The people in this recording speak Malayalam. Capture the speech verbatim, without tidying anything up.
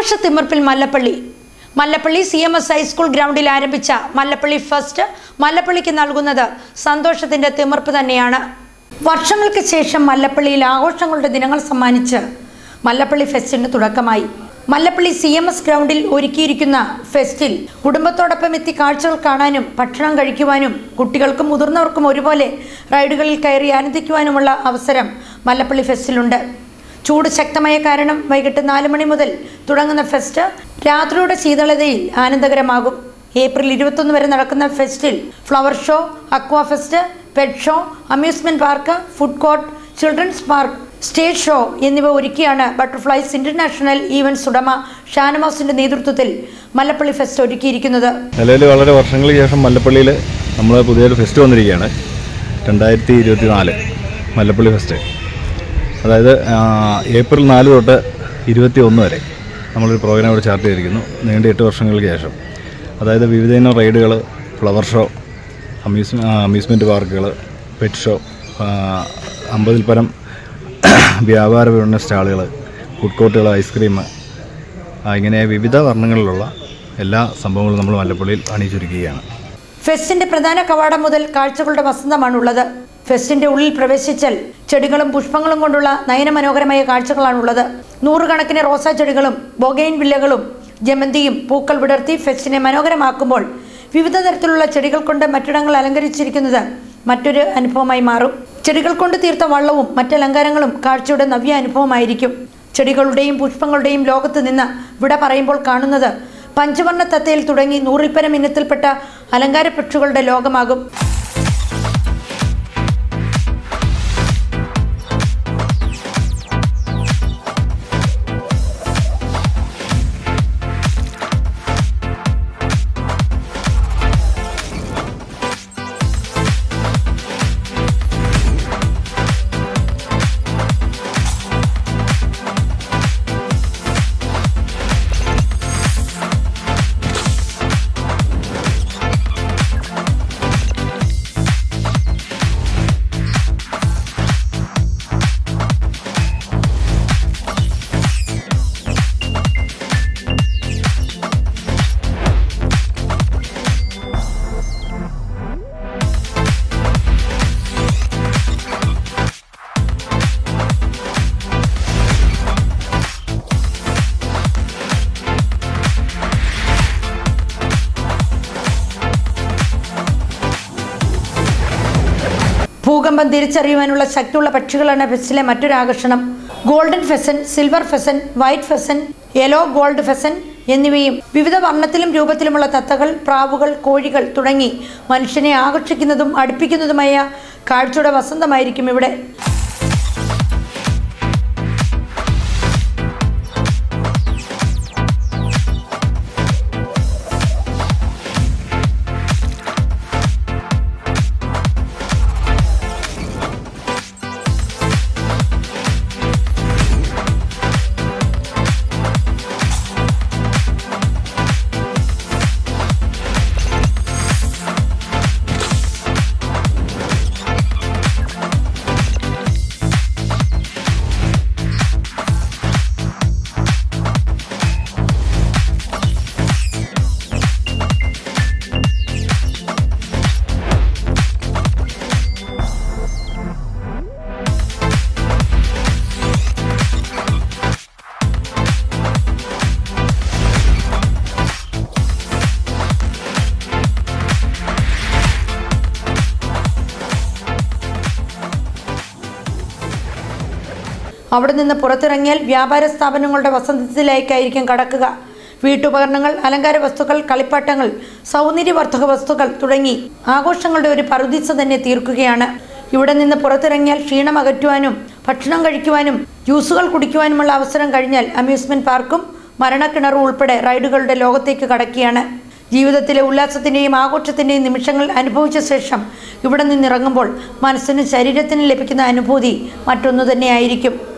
ആഘോഷത്തിമിർപ്പിൽ Mallappally Mallappally C M S high school ഗ്രൗണ്ടിൽ ആരംഭിച്ച മല്ലപ്പള്ളി ഫെസ്റ്റ് മല്ലപ്പള്ളിക്ക് നൽകുന്നത് സന്തോഷത്തിന്റെ തിമിർപ്പ് തന്നെയാണ്. വർഷങ്ങൾക്ക് ശേഷം മല്ലപ്പള്ളിയിൽ ആഘോഷങ്ങളുടെ ദിനങ്ങൾ സമ്മാനിച്ച് മല്ലപ്പള്ളി ഫെസ്റ്റിന് തുടക്കമായി. മല്ലപ്പള്ളി സി എം എസ് ഗ്രൗണ്ടിൽ ഒരുക്കിയിരിക്കുന്ന ഫെസ്റ്റിൽ കുടുംബത്തോടൊപ്പം എത്തി കാഴ്ചകൾ കാണാനും ഭക്ഷണം കഴിക്കുവാനും കുട്ടികൾക്കും മുതിർന്നവർക്കും ഒരുപോലെ റൈഡുകളിൽ കയറി ആനന്ദിക്കുവാനുമുള്ള അവസരം മല്ലപ്പള്ളി ഫെസ്റ്റിലുണ്ട്. ചൂട് ശക്തമായ കാരണം വൈകിട്ട് നാല് മണി മുതൽ തുടങ്ങുന്ന ഫെസ്റ്റ് രാത്രിയുടെ ശീതളതയിൽ ആനന്ദകരമാകും. ഏപ്രിൽ ഇരുപത്തൊന്ന് വരെ നടക്കുന്ന ഫെസ്റ്റിൽ flower show, aqua fest, pet show, amusement park, food court, children's park, stage show എന്നിവ ഒരുക്കിയാണ് ബട്ടർഫ്ലൈസ് ഇന്റർനാഷണൽ ഈവൻറ്റ്സ് ഉടമ ഷാനവാസിന്റെ നേതൃത്വത്തിൽ മല്ലപ്പള്ളി ഫെസ്റ്റ് ഒരുക്കിയിരിക്കുന്നത്. നിലവിൽ വളരെ വർഷങ്ങൾക്ക് ശേഷം മല്ലപ്പള്ളിയിൽ നമ്മൾ പുതിയൊരു ഫെസ്റ്റ് വന്നിരിക്കുകയാണ്. രണ്ടായിരത്തി ഇരുപത്തി നാല് മല്ലപ്പള്ളി ഫെസ്റ്റ്, അതായത് ഏപ്രിൽ നാല് തൊട്ട് ഇരുപത്തി ഒന്ന് വരെ നമ്മളൊരു പ്രോഗ്രാം ഇവിടെ ചാർട്ട് ചെയ്തിരിക്കുന്നു. നീണ്ട എട്ട് വർഷങ്ങൾക്ക് ശേഷം, അതായത് വിവിധയിനം റൈഡുകൾ, ഫ്ലവർ ഷോ, അമ്യൂസ് അമ്യൂസ്മെൻറ്റ് പാർക്കുകൾ, പെറ്റ് ഷോ, അമ്പതിൽ പരം വ്യാപാര വിപണന സ്റ്റാളുകൾ, ഫുഡ് കോർട്ടുകൾ, ഐസ്ക്രീം, ഇങ്ങനെ വിവിധ വർണ്ണങ്ങളിലുള്ള എല്ലാ സംഭവങ്ങളും നമ്മൾ മല്ലപ്പള്ളിയിൽ അണിയിച്ചൊരുക്കുകയാണ്. ഫെസ്റ്റിന്റെ പ്രധാന കവാടം മുതൽ കാഴ്ചകളുടെ വസന്തമാണുള്ളത്. ഫെസ്റ്റിന്റെ ഉള്ളിൽ പ്രവേശിച്ചാൽ ചെടികളും പുഷ്പങ്ങളും കൊണ്ടുള്ള നയനമനോഹരമായ കാഴ്ചകളാണുള്ളത്. നൂറുകണക്കിന് റോസാ ചെടികളും ബൊഗെയിൻ വില്ലകളും ജമന്തിയും പൂക്കൾ വിടർത്തി ഫെസ്റ്റിനെ മനോഹരമാക്കുമ്പോൾ വിവിധ തരത്തിലുള്ള ചെടികൾ കൊണ്ട് മറ്റിടങ്ങൾ അലങ്കരിച്ചിരിക്കുന്നത് മറ്റൊരു അനുഭവമായി മാറും. ചെടികൾ കൊണ്ട് തീർത്ത വള്ളവും മറ്റലങ്കാരങ്ങളും കാഴ്ചയുടെ നവ്യ അനുഭവമായിരിക്കും. ചെടികളുടെയും പുഷ്പങ്ങളുടെയും ലോകത്ത് നിന്ന് വിട പറയുമ്പോൾ കാണുന്നത് പഞ്ചവർണ്ണ തത്തയിൽ തുടങ്ങി നൂറിൽ പരം ഇനത്തിൽപ്പെട്ട അലങ്കാര പക്ഷികളുടെ ലോകമാകും. ഭൂകമ്പം തിരിച്ചറിയുവാനുള്ള ശക്തിയുള്ള പക്ഷികളാണ് ഫെസ്റ്റിലെ മറ്റൊരു ആകർഷണം. Golden pheasant, silver pheasant, white pheasant, yellow gold pheasant എന്നിവയും വിവിധ വർണ്ണത്തിലും രൂപത്തിലുമുള്ള തത്തകൾ, പ്രാവുകൾ, കോഴികൾ തുടങ്ങി മനുഷ്യനെ ആകർഷിക്കുന്നതും അടുപ്പിക്കുന്നതുമായ കാഴ്ചയുടെ വസന്തമായിരിക്കും ഇവിടെ. അവിടെ നിന്ന് പുറത്തിറങ്ങിയാൽ വ്യാപാര സ്ഥാപനങ്ങളുടെ വസന്തത്തിലേക്കായിരിക്കും കടക്കുക. വീട്ടുപകരണങ്ങൾ, അലങ്കാര വസ്തുക്കൾ, കളിപ്പാട്ടങ്ങൾ, സൗന്ദര്യവർദ്ധക വസ്തുക്കൾ തുടങ്ങി ആഘോഷങ്ങളുടെ ഒരു പറുദീസ തന്നെ തീർക്കുകയാണ്. ഇവിടെ നിന്ന് പുറത്തിറങ്ങിയാൽ ക്ഷീണം അകറ്റുവാനും ഭക്ഷണം കഴിക്കുവാനും ജ്യൂസുകൾ കുടിക്കുവാനുമുള്ള അവസരം കഴിഞ്ഞാൽ അമ്യൂസ്മെന്റ് പാർക്കും മരണക്കിണറും ഉൾപ്പെടെ റൈഡുകളുടെ ലോകത്തേക്ക് കടക്കുകയാണ്. ജീവിതത്തിലെ ഉല്ലാസത്തിൻ്റെയും ആഘോഷത്തിൻ്റെയും നിമിഷങ്ങൾ അനുഭവിച്ച ശേഷം ഇവിടെ നിന്നിറങ്ങുമ്പോൾ മനസ്സിനും ശരീരത്തിനും ലഭിക്കുന്ന അനുഭൂതി മറ്റൊന്നു തന്നെയായിരിക്കും.